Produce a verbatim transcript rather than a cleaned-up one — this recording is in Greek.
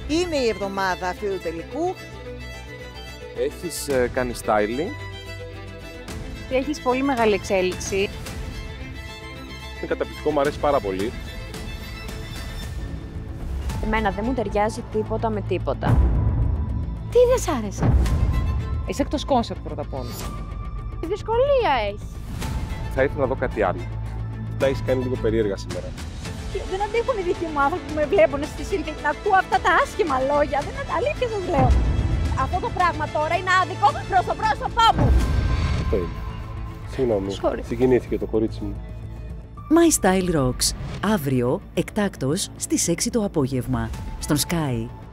Είναι η εβδομάδα φιλοτελικού. Έχεις ε, κάνει styling. Έχεις πολύ μεγάλη εξέλιξη. Είναι καταπληκτικό, μου αρέσει πάρα πολύ. Εμένα δεν μου ταιριάζει τίποτα με τίποτα. Τι δεν σ' άρεσε? Είσαι εκτός κόνσεπτ πρώτα απ' όλα. Τι δυσκολία έχει. Θα ήθελα να δω κάτι άλλο. Τα έχεις κάνει λίγο περίεργα σήμερα. Δεν αντέχουν οι δικοί μου άνθρωποι που με βλέπουν στη σύνθεση και να ακούω αυτά τα άσχημα λόγια. Δεν είναι αλήθεια, σας λέω. Αυτό το πράγμα τώρα είναι άδικο προς το πρόσωπό μου. Αυτό είναι. Συγγνώμη. Συγκινήθηκε το κορίτσι μου. My Style Rocks. Αύριο, εκτάκτος, στις έξι το απόγευμα. Στον Sky.